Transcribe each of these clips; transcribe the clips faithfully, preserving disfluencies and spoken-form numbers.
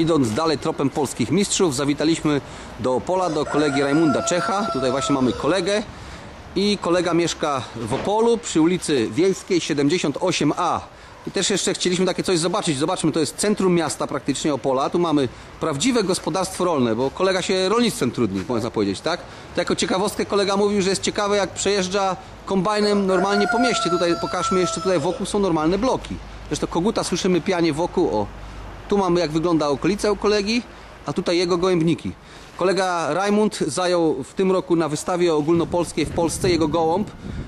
idąc dalej tropem polskich mistrzów, zawitaliśmy do Opola, do kolegi Rajmunda Czecha. Tutaj właśnie mamy kolegę i kolega mieszka w Opolu przy ulicy Wiejskiej siedemdziesiąt osiem A. I też jeszcze chcieliśmy takie coś zobaczyć. Zobaczmy, to jest centrum miasta praktycznie Opola. Tu mamy prawdziwe gospodarstwo rolne, bo kolega się rolnictwem trudni, można powiedzieć, tak? To jako ciekawostkę kolega mówił, że jest ciekawe, jak przejeżdża kombajnem normalnie po mieście. Tutaj pokażmy jeszcze, tutaj wokół są normalne bloki. Zresztą koguta słyszymy pianie wokół. O, tu mamy, jak wygląda okolica u kolegi, a tutaj jego gołębniki. Kolega Rajmund zajął w tym roku na wystawie ogólnopolskiej w Polsce jego gołąb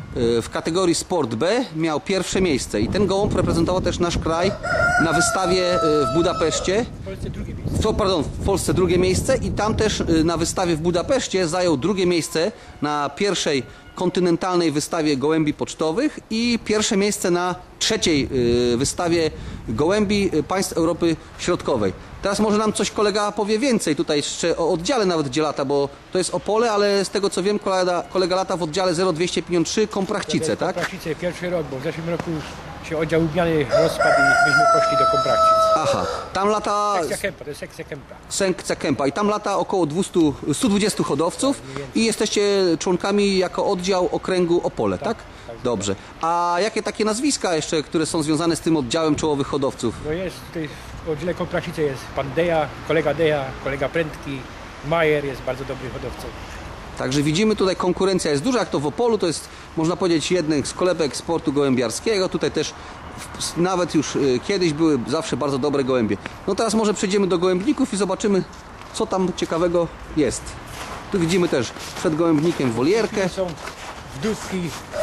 w kategorii Sport B miał pierwsze miejsce i ten gołąb reprezentował też nasz kraj na wystawie w Budapeszcie. W Polsce drugie miejsce. Pardon, w Polsce drugie miejsce i tam też na wystawie w Budapeszcie zajął drugie miejsce na pierwszej kontynentalnej wystawie gołębi pocztowych i pierwsze miejsce na trzeciej wystawie gołębi państw Europy Środkowej. Teraz może nam coś kolega powie więcej tutaj jeszcze o oddziale nawet, gdzie lata, bo to jest Opole, ale z tego co wiem kolega, kolega lata w oddziale zero dwieście pięćdziesiąt trzy Komprachcice, tak? Komprachcice, pierwszy rok, bo w zeszłym roku już się oddział Lubiany rozpadł i myśmy poszli do Komprachcic. Aha, tam lata... Sekcja Kępa, to jest sekcja Kępa. Sekcja Kępa i tam lata około dwieście, sto dwadzieścia hodowców i jesteście członkami jako oddział okręgu Opole, tak? tak? tak Dobrze. A jakie takie nazwiska jeszcze, które są związane z tym oddziałem czołowych hodowców? No jest, tutaj w oddziale Komprachcice jest pan Deja, kolega Deja, kolega Prędki, Majer jest bardzo dobry hodowcą. Także widzimy, tutaj konkurencja jest duża, jak to w Opolu, to jest, można powiedzieć, jeden z kolebek sportu gołębiarskiego. Tutaj też nawet już kiedyś były zawsze bardzo dobre gołębie. No teraz może przejdziemy do gołębników i zobaczymy, co tam ciekawego jest. Tu widzimy też przed gołębnikiem wolierkę. Są wdówki.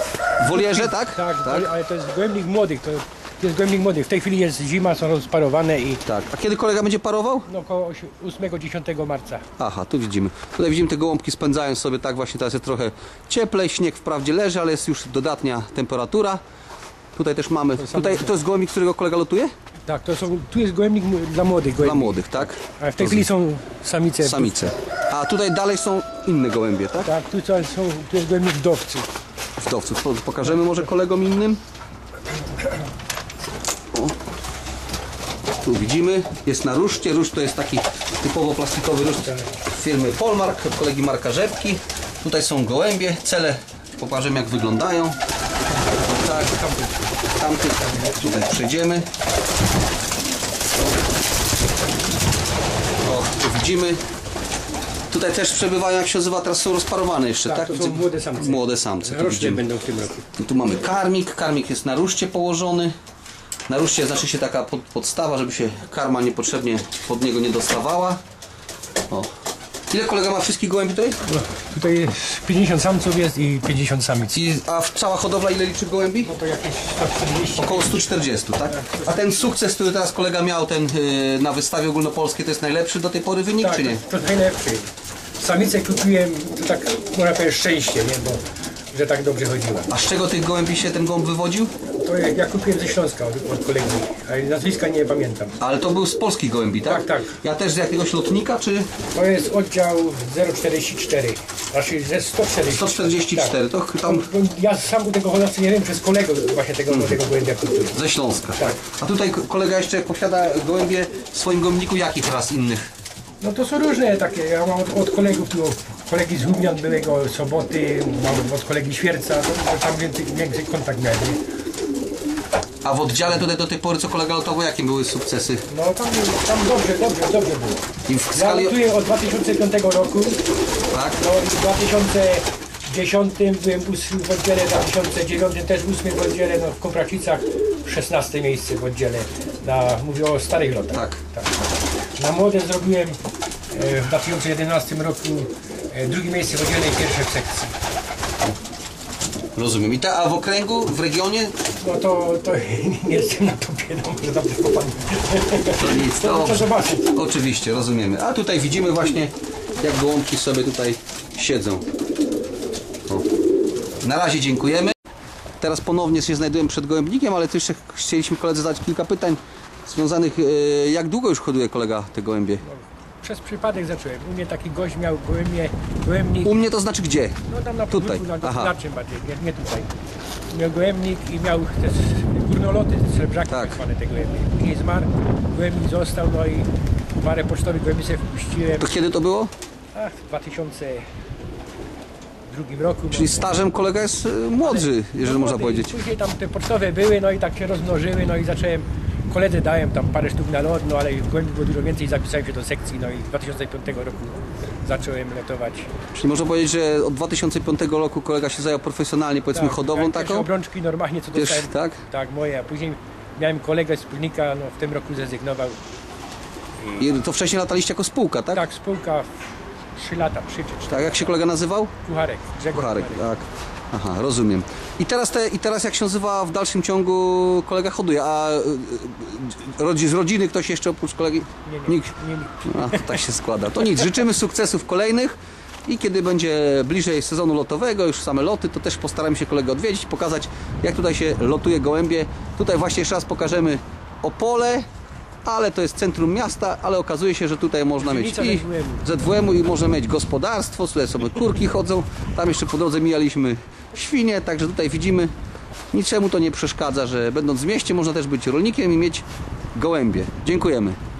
W wolierze, tak? Tak, tak, ale to jest gołębnik młodych. To jest gołębnik młodych. W tej chwili jest zima, są rozparowane i... Tak. A kiedy kolega będzie parował? No około ósmego dziesiątego marca. Aha, tu widzimy. Tutaj widzimy, te gołąbki spędzają sobie tak właśnie, teraz jest trochę cieplej, śnieg wprawdzie leży, ale jest już dodatnia temperatura. Tutaj też mamy, tutaj to jest gołębnik, którego kolega lotuje? Tak, to są, tu jest gołębnik dla młodych gołębni. Dla młodych, tak? A w tej chwili są samice. Samice. A tutaj dalej są inne gołębie, tak? Tak, tu, są, tu jest gołębnik wdowców. Wdowców. Pokażemy może kolegom innym. O. Tu widzimy, jest na ruszcie. Ruszt to jest taki typowo plastikowy ruszt firmy Polmark, kolegi Marka Rzepki. Tutaj są gołębie, cele pokażemy, jak wyglądają. Tak, tamty, tutaj przejdziemy. O, tu widzimy. Tutaj też przebywają, jak się nazywa, teraz są rozparowane jeszcze, tak? Tak, to są młode samce. Młode samce. Tu, rocznie będą w tym roku. I tu mamy karmik, karmik jest na ruszcie położony. Na ruszcie znaczy się taka pod, podstawa, żeby się karma niepotrzebnie pod niego nie dostawała. O. Ile kolega ma wszystkich gołębi tutaj? No, tutaj pięćdziesiąt samców jest i pięćdziesiąt samic. I, a cała hodowla ile liczy gołębi? No to jakieś sto czterdzieści. Około sto czterdzieści, tak? A ten sukces, który teraz kolega miał ten yy, na wystawie ogólnopolskiej, to jest najlepszy do tej pory wynik, tak, czy nie? To jest najlepszy. Samice kupiłem, to tak można powiedzieć szczęście, nie? Bo że tak dobrze chodziło. A z czego tych gołębi się ten gołąb wywodził? To ja, ja kupiłem ze Śląska od, od kolegi, ale nazwiska nie pamiętam. Ale to był z polskich gołębi, tak? Tak, tak. Ja też z jakiegoś lotnika, czy? To jest oddział zero czterdzieści cztery, znaczy ze sto czterdzieści. sto czterdzieści cztery, tak. to tam... Ja sam tego hodowcy nie wiem, przez kolegę właśnie tego młodego gołębia kupiłem. Ze Śląska. Tak. A tutaj kolega jeszcze posiada gołębie w swoim gołębniku jakich raz innych? No to są różne takie, ja mam od, od kolegów tu, kolegi z Humian byłego, Soboty, mam od kolegi Świerca, to, to tam więcej, więcej kontakt miałem. A w oddziale tutaj do tej pory, co kolega lotował, jakie były sukcesy? No tam, tam dobrze, dobrze, dobrze było. I w Ja skali... lotuję od dwa tysiące piątego roku, Tak? no i w dwa tysiące dziesiątym byłem ósmy w oddziale, w dwa tysiące dziewiątym też ósmy w oddziale, no w Komprachcicach szesnaste miejsce w oddziale, na, mówię o starych lotach. Tak. tak. Na młode zrobiłem e, w dwa tysiące jedenastym roku e, drugie miejsce w oddziale i pierwsze w sekcji. Rozumiem. I ta, a w okręgu, w regionie? No to, to nie jestem na topie, no może dobrze popadnie. To nic, to, to zobaczyć. Oczywiście, rozumiemy. A tutaj widzimy właśnie, jak gołąbki sobie tutaj siedzą. O. Na razie dziękujemy. Teraz ponownie się znajdujemy przed gołębnikiem, ale tu jeszcze chcieliśmy koledze zadać kilka pytań związanych, jak długo już hoduje kolega te gołębie? Przez przypadek zacząłem. U mnie taki gość miał gołębie, gołębnik. U mnie to znaczy gdzie? No tam na tutaj. podwórku, na Aha. gospodarczym bardziej, nie, nie tutaj. Miał gołębnik i miał te górnoloty, te srebrzaki Tak. tak. Te gołębnie. Później zmarł, gołębnik został, no i parę pocztowych gołębi sobie wpuściłem. To kiedy to było? Ach, w dwa tysiące drugim roku. Czyli stażem kolega jest y, młodszy, jeżeli No, można młody. powiedzieć. Później tam te pocztowe były, no i tak się rozmnożyły, no i zacząłem, koledze dałem tam parę sztuk na lot, no ale gołębi było dużo więcej, zapisałem się do sekcji, no i dwa tysiące piątego roku zacząłem lotować. Czyli można powiedzieć, że od dwa tysiące piątego roku kolega się zajął profesjonalnie, powiedzmy, hodowlą miałem pierwsze taką? obrączki normalnie, co Pierwszy, dostałem. tak? Tak, moje, a później miałem kolegę, wspólnika, no w tym roku zrezygnował. I to wcześniej lataliście jako spółka, tak? Tak, spółka trzy lata, trzy czy cztery. Tak, jak się kolega nazywał? Kucharek, Grzegorz Kucharek, Kucharek. tak. Aha, rozumiem. I teraz, te, I teraz jak się nazywa w dalszym ciągu kolega hoduje, a y, y, rodzi, z rodziny ktoś jeszcze oprócz kolegi? Nie, nie, Nikt? nie, nie. A, to tak się składa. To nic, życzymy sukcesów kolejnych i kiedy będzie bliżej sezonu lotowego, już same loty, to też postaramy się kolegę odwiedzić, pokazać, jak tutaj się lotuje gołębie. Tutaj właśnie jeszcze raz pokażemy Opole, ale to jest centrum miasta, ale okazuje się, że tutaj można mieć Dzielnica i Z W M-u. Z W M-u i można mieć gospodarstwo, tutaj sobie kurki chodzą, tam jeszcze po drodze mijaliśmy świnie, także tutaj widzimy, niczemu to nie przeszkadza, że będąc w mieście można też być rolnikiem i mieć gołębie. Dziękujemy.